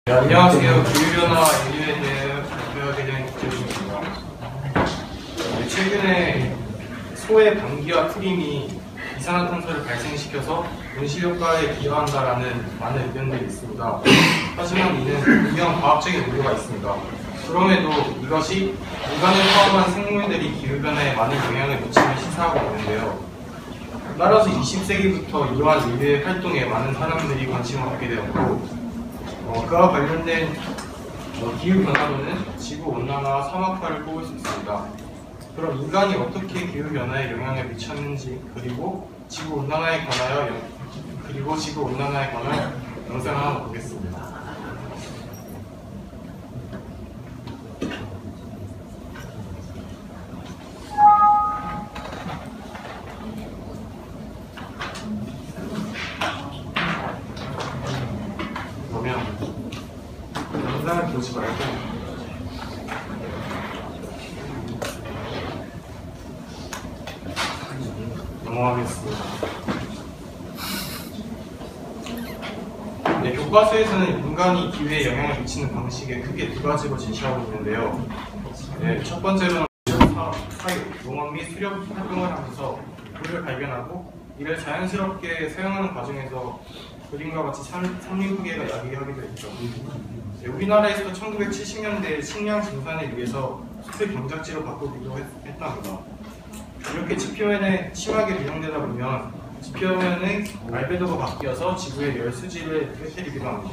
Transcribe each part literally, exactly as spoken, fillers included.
네, 안녕하세요. 기후변화 인류에 대해 발표하게 된 김재중입니다. 네, 최근에 소의 방귀와 트림이 이산화탄소를 발생시켜서 온실효과에 기여한다라는 많은 의견들이 있습니다. 하지만 이는 분명 과학적인 우려가 있습니다. 그럼에도 이것이 인간을 포함한 생물들이 기후변화에 많은 영향을 미치는 시사하고 있는데요. 따라서 이십 세기부터 이러한 인류의 활동에 많은 사람들이 관심을 갖게 되었고, 어, 그와 관련된 어, 기후변화로는 지구온난화와 사막화를 꼽을 수 있습니다. 그럼 인간이 어떻게 기후변화에 영향을 미쳤는지, 그리고 지구온난화에 관하여 영, 그리고 지구온난화에 관한 영상을 하나 보겠습니다. 영상을 보지 말고 넘어가겠습니다. 네, 교과서에서는 인간이 기후에 영향을 미치는 방식에 크게 두 가지로 제시하고 있는데요. 네, 첫 번째로는 사육, 농업 및 수렵 활동을 하면서 물을 발견하고 이를 자연스럽게 사용하는 과정에서 그림과 같이 산림후계가 야기하기도 했죠. 네, 우리나라에서 천구백칠십 년대 식량 증산을 위해서 숲을 경작지로 바꾸기도 했, 했답니다. 이렇게 지표면에 심하게 변형되다 보면 지표면의 알베도가 바뀌어서 지구의 열 수질을 깨뜨리기도 합니다.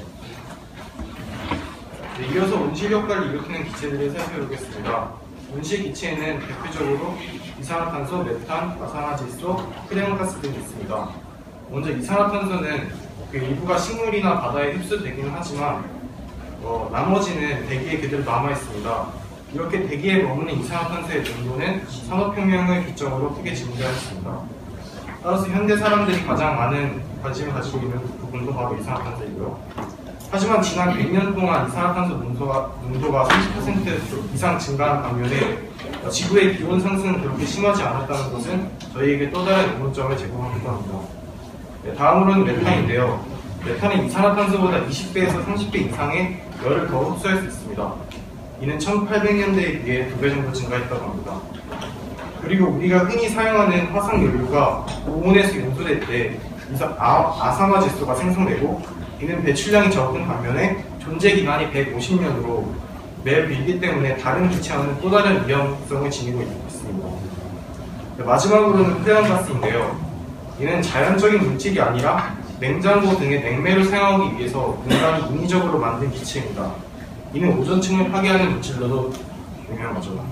네, 이어서 온실 효과를 일으키는 기체들을 살펴보겠습니다. 온실 기체에는 대표적으로 이산화탄소, 메탄, 아산화질소, 프레온가스 등이 있습니다. 먼저 이산화탄소는 그 일부가 식물이나 바다에 흡수되기는 하지만 어, 나머지는 대기에 그대로 남아있습니다. 이렇게 대기에 머무는 이산화탄소의 농도는 산업혁명을 기점으로 크게 증가했습니다. 따라서 현대 사람들이 가장 많은 관심을 가지고 있는 부분도 바로 이산화탄소이고요. 하지만 지난 백 년 동안 이산화탄소 농도가, 농도가 삼십 퍼센트 이상 증가한 반면에 지구의 기온 상승은 그렇게 심하지 않았다는 것은 저희에게 또 다른 의문점을 제공하기도 합니다. 네, 다음으로는 메탄인데요. 메탄은 이산화탄소보다 이십 배에서 삼십 배 이상의 열을 더 흡수할 수 있습니다. 이는 천팔백 년대에 비해 두 배 정도 증가했다고 합니다. 그리고 우리가 흔히 사용하는 화석연료가 고온에서 용수될 때 아, 아산화질소가 생성되고 이는 배출량이 적은 반면에 존재 기간이 백오십 년으로 매우 길기 때문에 다른 기체와는 또 다른 위험성을 지니고 있습니다. 마지막으로는 프레온가스인데요. 이는 자연적인 물질이 아니라 냉장고 등의 냉매를 사용하기 위해서 인간이 인위적으로 만든 기체입니다. 이는 오존층을 파괴하는 물질로도 유명하죠.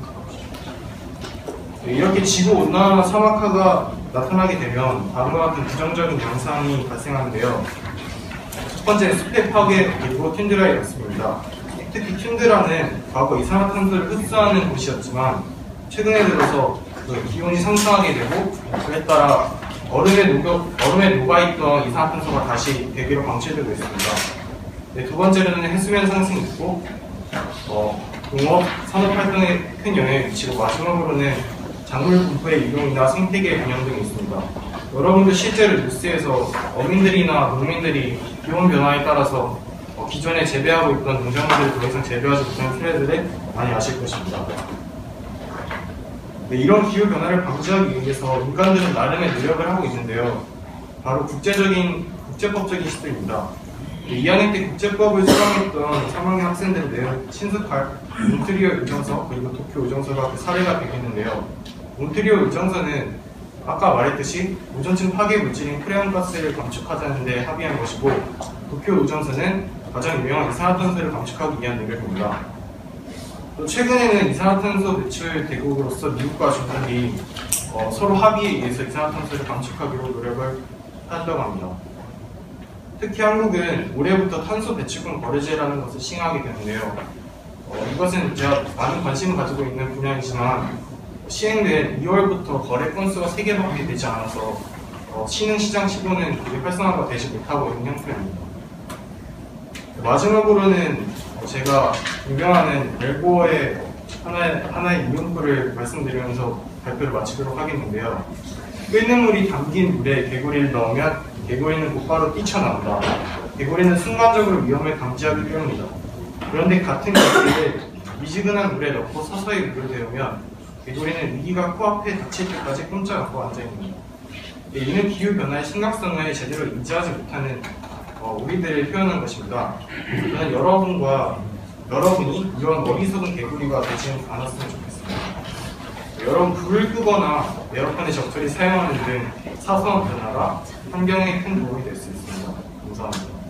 이렇게 지구온난화와 사막화가 나타나게 되면 다음과 같은 부정적인 양상이 발생하는데요. 첫 번째는 숲의 파괴, 그리고 툰드라의 였습니다. 특히 툰드라는 과거 이산화탄소를 흡수하는 곳이었지만 최근에 들어서 그 기온이 상승하게 되고 그에 따라 얼음에, 녹여, 얼음에 녹아있던 이산화탄소가 다시 대기로 방출되고 있습니다. 네, 두 번째로는 해수면 상승이 있고 어, 농업, 산업활동에 큰 영향을 미치고 마지막으로는 작물 분포의 이동이나 생태계 변형 등이 있습니다. 여러분도 실제로 뉴스에서 어민들이나 농민들이 기온 변화에 따라서 어, 기존에 재배하고 있던 농작물들을 더 이상 재배하지 못하는 사례들을 많이 아실 것입니다. 네, 이런 기후변화를 방지하기 위해서 인간들은 나름의 노력을 하고 있는데요. 바로 국제적인, 국제법적인 시도입니다. 네, 이 학년 때 국제법을 수강했던 삼 학년 학생들은 친숙할 몬트리올 의정서 그리고 도쿄 의정서가 그 사례가 되겠는데요. 몬트리올 의정서는 아까 말했듯이 오존층 파괴 물질인 프레온가스를 감축하자는 데 합의한 것이고 도쿄 의정서는 가장 유명한 이산화탄소를 감축하기 위한 노력입니다. 또 최근에는 이산화탄소 배출 대국으로서 미국과 중국이 어, 서로 합의에 의해서 이산화탄소를 감축하기로 노력을 한다고 합니다. 특히 한국은 올해부터 탄소 배출권 거래제라는 것을 시행하게 되는데요. 어, 이것은 제가 많은 관심을 가지고 있는 분야이지만 시행된 이월부터 거래 건수가 세 개밖에 되지 않아서 어, 신흥시장 치고는 활성화가 되지 못하고 있는 형편입니다. 마지막으로는 제가 유명하는 웰보어의 하나의, 하나의 이문구를 말씀드리면서 발표를 마치도록 하겠는데요. 끓는 물이 담긴 물에 개구리를 넣으면 개구리는 곧바로 뛰쳐나온다. 개구리는 순간적으로 위험을 감지하기 때문이다. 그런데 같은 개구리를 미지근한 물에 넣고 서서히 물을 데우면 개구리는 위기가 코앞에 닥칠 때까지 꼼짝 않고 앉아있는 것. 이는 기후변화의 심각성을 제대로 인지하지 못하는 어, 우리들을 표현한 것입니다. 저는 여러분과 여러분이 이런 어리석은 개구리가 되지 않았으면 좋겠습니다. 여러분, 불을 끄거나 에어컨을 적절히 사용하는 등 사소한 변화가 환경에 큰 도움이 될 수 있습니다. 감사합니다.